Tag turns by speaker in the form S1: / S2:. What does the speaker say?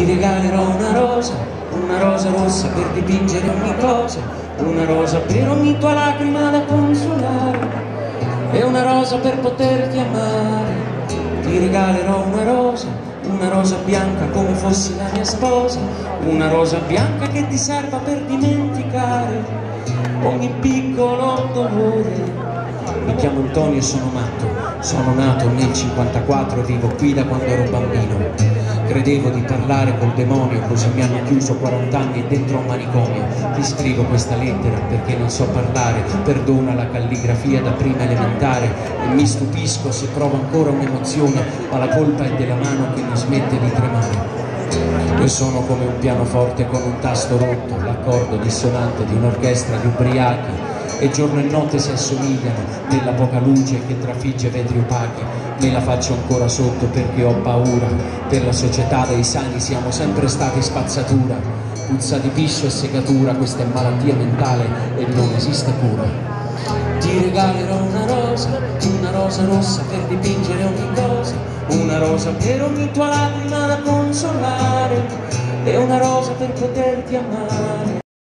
S1: regalerò una rosa rossa per dipingere ogni cosa, una rosa per ogni tua lacrima da consolare, e una rosa per poterti amare. Ti regalerò una rosa bianca come fossi la mia sposa, una rosa bianca che ti serva per dimenticare ogni piccolo dolore. Mi chiamo Antonio e sono matto, sono nato nel 54 e vivo qui da quando ero bambino. Credevo di parlare col demonio, così mi hanno chiuso 40 anni dentro a un manicomio. Ti scrivo questa lettera perché non so parlare, perdona la calligrafia da prima elementare, e mi stupisco se provo ancora un'emozione, ma la colpa è della mano che non smette di tremare. Io sono come un pianoforte con un tasto rotto, l'accordo dissonante di un'orchestra di ubriachi, e giorno e notte si assomigliano nella poca luce che trafigge vetri opachi. Me la faccio ancora sotto perché ho paura, per la società dei sani siamo sempre stati spazzatura, puzza di piscio e segatura, questa è malattia mentale e non esiste cura. Ti regalerò una rosa rossa per dipingere ogni cosa, una rosa per ogni tua lacrima da consolare, e una rosa per poterti amare.